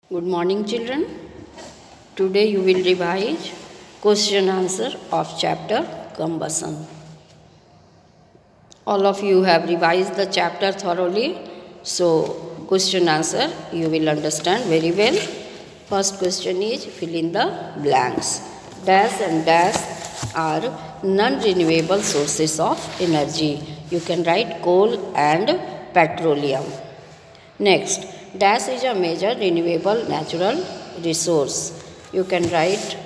Good morning, children. Today you will revise question answer of chapter combustion. All of you have revised the chapter thoroughly, so question answer you will understand very well. First question is fill in the blanks. Dash and dash are non-renewable sources of energy. You can write coal and petroleum. Next, dash is a major renewable natural resource. You can write,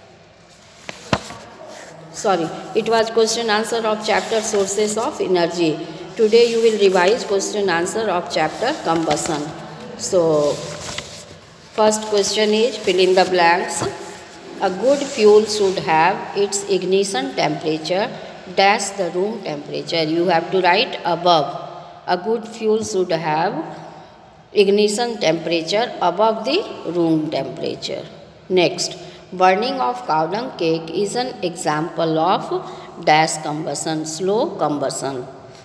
it was question answer of chapter sources of energy. Today you will revise question answer of chapter combustion. So, first question is fill in the blanks. A good fuel should have its ignition temperature dash the room temperature. You have to write above. A good fuel should have ignition temperature above the room temperature. Next, burning of cow dung cake is an example of dash combustion, slow combustion.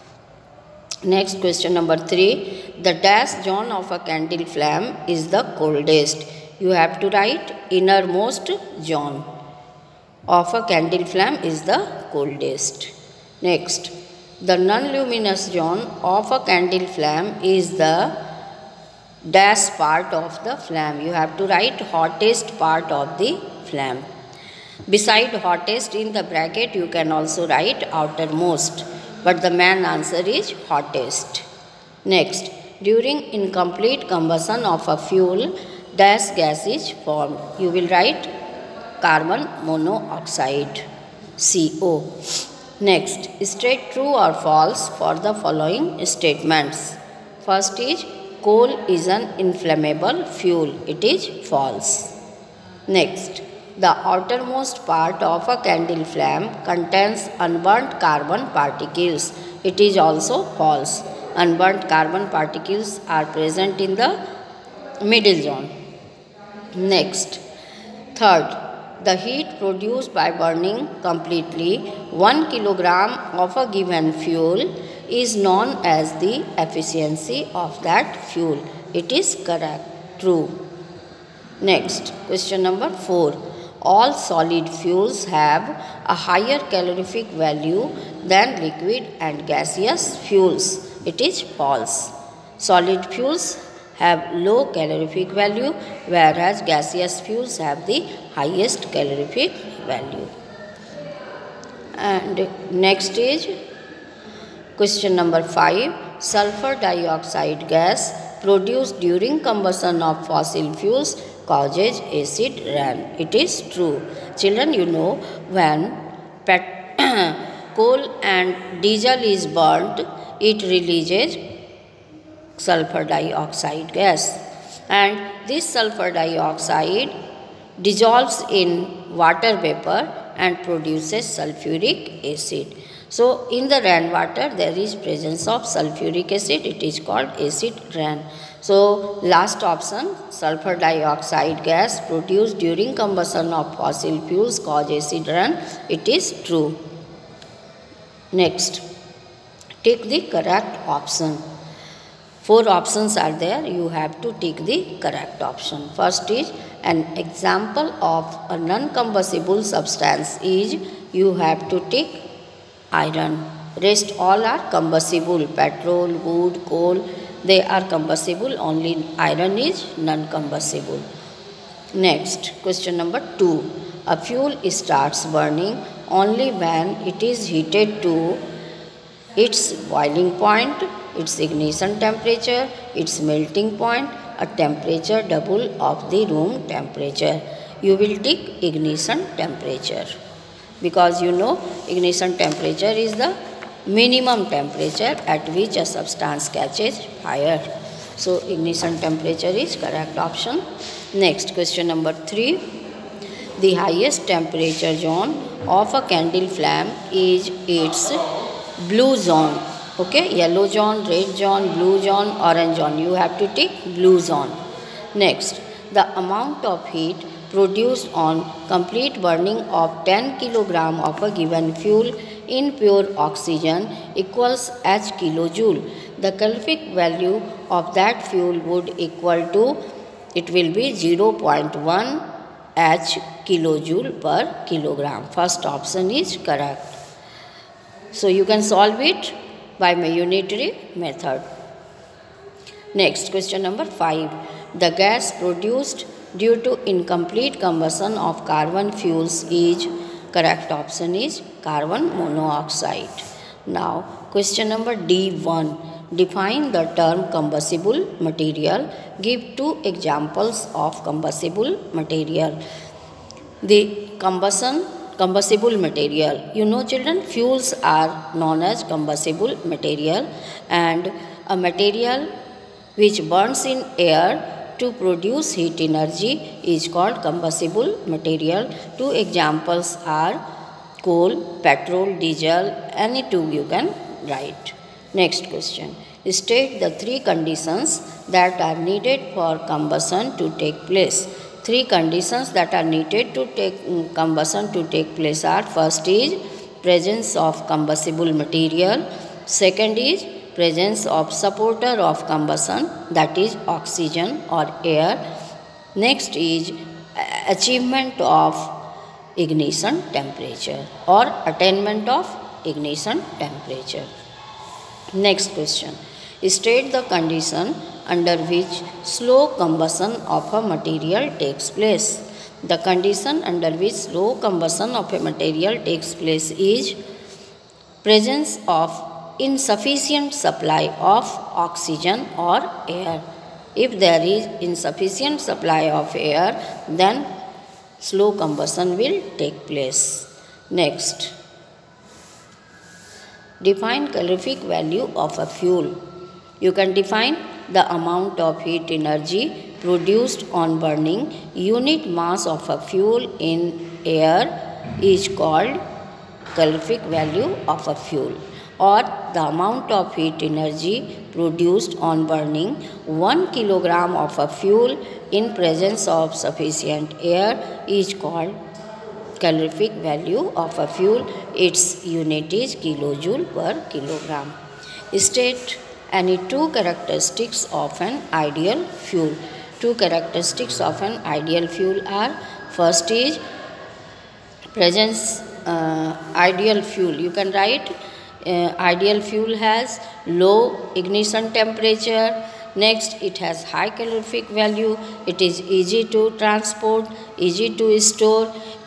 Next, question number 3. The dash zone of a candle flame is the coldest. You have to write innermost zone of a candle flame is the coldest. Next, the non-luminous zone of a candle flame is the dash part of the flame. You have to write hottest part of the flame. Beside hottest in the bracket you can also write outermost, but the main answer is hottest. Next, during incomplete combustion of a fuel, dash gas is formed. You will write carbon monoxide, CO. Next, state true or false for the following statements. First is coal is an inflammable fuel. It is false. Next, the outermost part of a candle flame contains unburnt carbon particles. It is also false. Unburnt carbon particles are present in the middle zone. Next, third, the heat produced by burning completely 1 kilogram of a given fuel is known as the efficiency of that fuel. It is correct, true. Next, question number 4. All solid fuels have a higher calorific value than liquid and gaseous fuels. It is false. Solid fuels have low calorific value, whereas gaseous fuels have the highest calorific value. And next is question number 5. Sulfur dioxide gas produced during combustion of fossil fuels causes acid rain. It is true. Children, you know when coal and diesel is burnt, it releases sulfur dioxide gas, and this sulfur dioxide dissolves in water vapor and produces sulfuric acid. So, in the rainwater there is presence of sulfuric acid. It is called acid rain. So, last option, sulfur dioxide gas produced during combustion of fossil fuels cause acid rain. It is true. Next, take the correct option. 4 options are there. You have to take the correct option. First is an example of a non-combustible substance is, you have to take iron. Rest all are combustible. Petrol, wood, coal, they are combustible. Only iron is non-combustible. Next, question number 2. A fuel starts burning only when it is heated to its boiling point, its ignition temperature, its melting point, a temperature double of the room temperature. You will take ignition temperature, because you know ignition temperature is the minimum temperature at which a substance catches fire. So, ignition temperature is correct option. Next, question number 3. The highest temperature zone of a candle flame is its blue zone. Okay, yellow zone, red zone, blue zone, orange zone. You have to take blue zone. Next, the amount of heat produced on complete burning of 10 kg of a given fuel in pure oxygen equals H kilojoule. The calorific value of that fuel would equal to it will be 0.1 H kilojoule per kilogram. First option is correct. So you can solve it by my unitary method. Next, question number 5. The gas produced due to incomplete combustion of carbon fuels is, correct option is carbon monoxide. Now, question number D1. Define the term combustible material. Give 2 examples of combustible material. The combustible material. You know children, fuels are known as combustible material, and a material which burns in air to produce heat energy is called combustible material. 2 examples are coal, petrol, diesel, any 2 you can write. Next question. State the 3 conditions that are needed for combustion to take place. 3 conditions that are needed to take combustion to take place are: first is presence of combustible material, second is presence of supporter of combustion, that is oxygen or air, next is achievement of ignition temperature or attainment of ignition temperature. Next question. State the condition under which slow combustion of a material takes place. The condition under which slow combustion of a material takes place is presence of insufficient supply of oxygen or air. If there is insufficient supply of air, then slow combustion will take place. Next. Define calorific value of a fuel. You can define the amount of heat energy produced on burning. Unit mass of a fuel in air is called calorific value of a fuel, or the amount of heat energy produced on burning 1 kilogram of a fuel in presence of sufficient air is called calorific value of a fuel. Its unit is kilojoule per kilogram. State any 2 characteristics of an ideal fuel. 2 characteristics of an ideal fuel are: first is presence ideal fuel. You can write ideal fuel has low ignition temperature. Next, it has high calorific value. It is easy to transport, easy to store.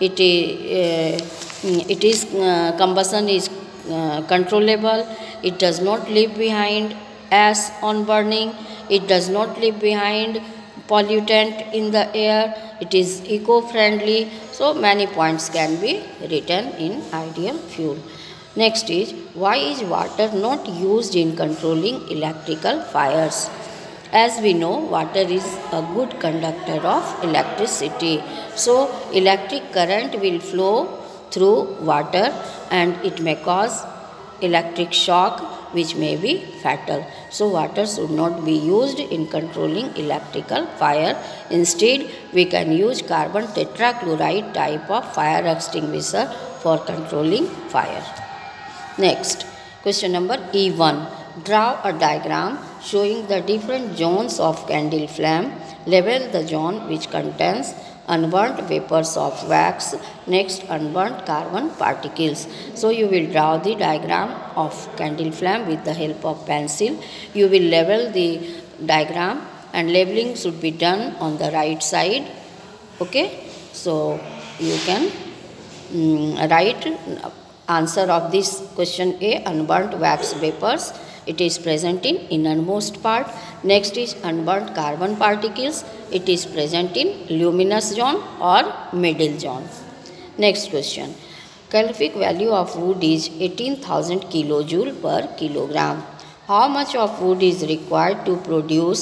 Combustion is controllable. It does not leave behind ash on burning. It does not leave behind pollutant in the air. It is eco-friendly. So many points can be written in ideal fuel. Next is, why is water not used in controlling electrical fires? As we know, water is a good conductor of electricity. So electric current will flow through water and it may cause electric shock which may be fatal. So water should not be used in controlling electrical fire. Instead, we can use carbon tetrachloride type of fire extinguisher for controlling fire. Next, question number E1. Draw a diagram showing the different zones of candle flame. Label the zone which contains unburnt vapors of wax. Next, unburnt carbon particles. So you will draw the diagram of candle flame with the help of pencil. You will label the diagram, and labeling should be done on the right side. Okay, so you can write answer of this question A. Unburnt wax vapors. It is present in innermost part. Next is unburnt carbon particles. It is present in luminous zone or middle zone. Next question. Calorific value of wood is 18,000 kilojoule per kilogram. How much of wood is required to produce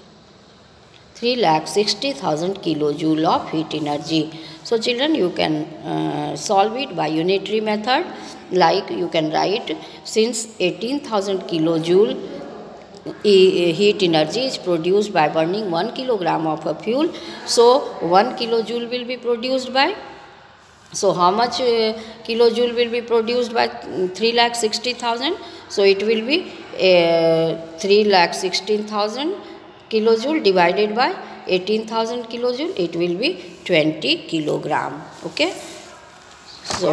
3,60,000 kilojoule of heat energy? So children, you can solve it by unitary method. Like you can write, since 18,000 kilojoule heat energy is produced by burning 1 kilogram of a fuel, so 1 kilojoule will be produced by, so how much kilojoule will be produced by 3,60,000? So it will be 3,16,000 kilojoule divided by 18,000 kilojoule, it will be 20 kilogram. Okay. So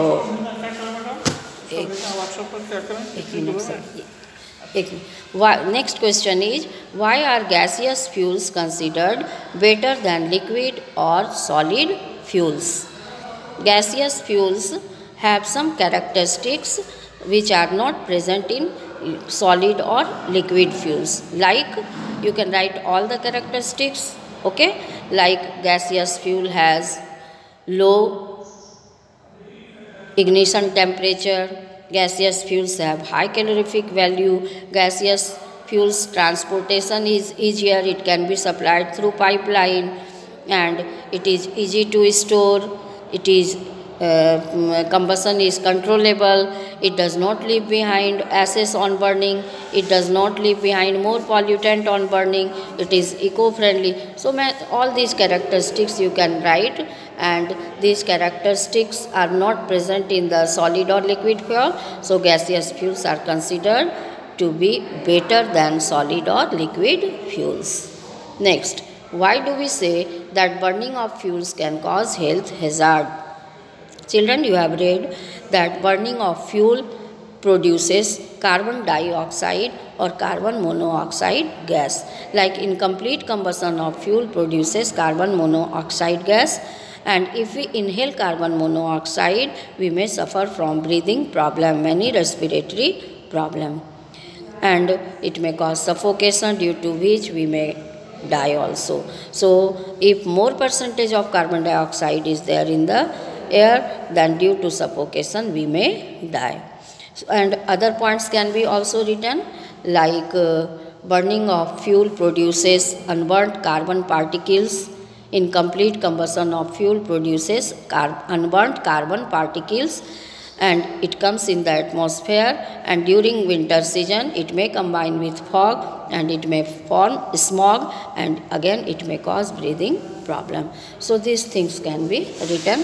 next question is, why are gaseous fuels considered better than liquid or solid fuels? Gaseous fuels have some characteristics which are not present in solid or liquid fuels. Like, you can write all the characteristics, okay? Like, gaseous fuel has low ignition temperature, gaseous fuels have high calorific value, gaseous fuels transportation is easier, it can be supplied through pipeline, and it is easy to store, it is combustion is controllable, it does not leave behind ashes on burning, it does not leave behind more pollutant on burning, it is eco-friendly. So all these characteristics you can write, and these characteristics are not present in the solid or liquid fuel. So gaseous fuels are considered to be better than solid or liquid fuels. Next, why do we say that burning of fuels can cause health hazard? Children, you have read that burning of fuel produces carbon dioxide or carbon monoxide gas. Like, incomplete combustion of fuel produces carbon monoxide gas, and if we inhale carbon monoxide, we may suffer from breathing problem, many respiratory problem, and it may cause suffocation, due to which we may die also. So if more percentage of carbon dioxide is there in the air, then due to suffocation we may die. And other points can be also written, like burning of fuel produces unburnt carbon particles, incomplete combustion of fuel produces unburnt carbon particles, and it comes in the atmosphere, and during winter season it may combine with fog and it may form smog, and again it may cause breathing problem. So these things can be written.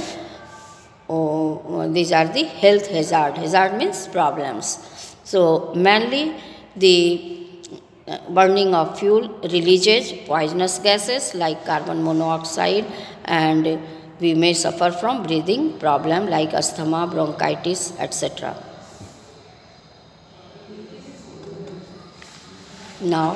These are the health hazard. Hazard means problems. So mainly the burning of fuel releases poisonous gases like carbon monoxide, and we may suffer from breathing problem like asthma, bronchitis, etc. Now,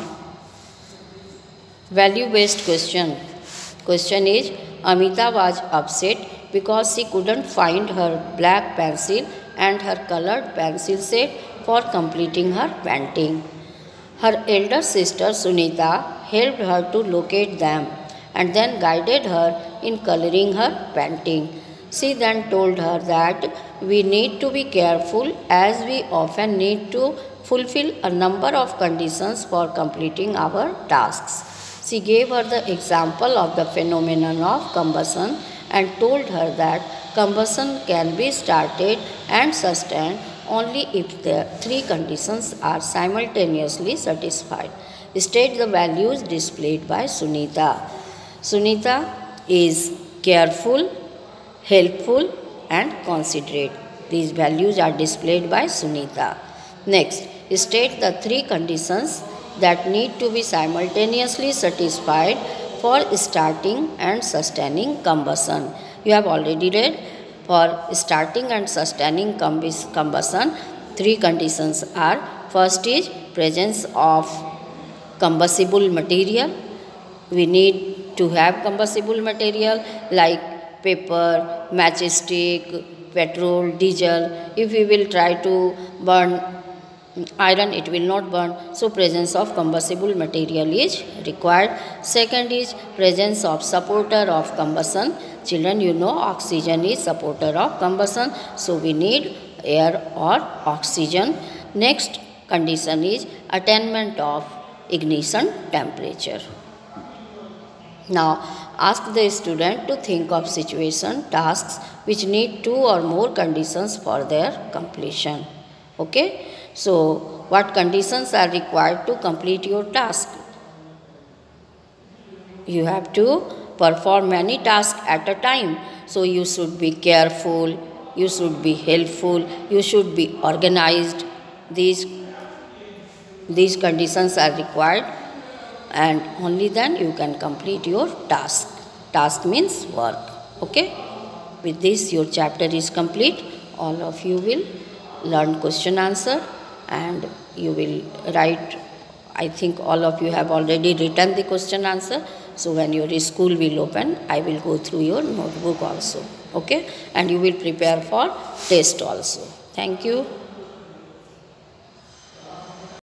value-based question. Question is, Amita was upset because she couldn't find her black pencil and her colored pencil set for completing her painting. Her elder sister Sunita helped her to locate them and then guided her in coloring her painting. She then told her that we need to be careful, as we often need to fulfill a number of conditions for completing our tasks. She gave her the example of the phenomenon of combustion and told her that combustion can be started and sustained only if the three conditions are simultaneously satisfied. State the values displayed by Sunita. Sunita is careful, helpful and considerate. These values are displayed by Sunita. Next, state the three conditions that need to be simultaneously satisfied for starting and sustaining combustion. You have already read, for starting and sustaining combustion, three conditions are: first is presence of combustible material. We need to have combustible material like paper, matchstick, petrol, diesel. If we will try to burn iron, it will not burn. So presence of combustible material is required. Second is presence of supporter of combustion. Children, you know oxygen is supporter of combustion. So we need air or oxygen. Next condition is attainment of ignition temperature. Now ask the student to think of situation, tasks which need two or more conditions for their completion. Okay. So what conditions are required to complete your task? You have to perform many tasks at a time. So you should be careful, you should be helpful, you should be organized. These conditions are required and only then you can complete your task. Task means work. Okay. With this your chapter is complete. All of you will learn question answer and you will write. I think all of you have already written the question answer. So when your school will open, I will go through your notebook also. Okay. And you will prepare for test also. Thank you.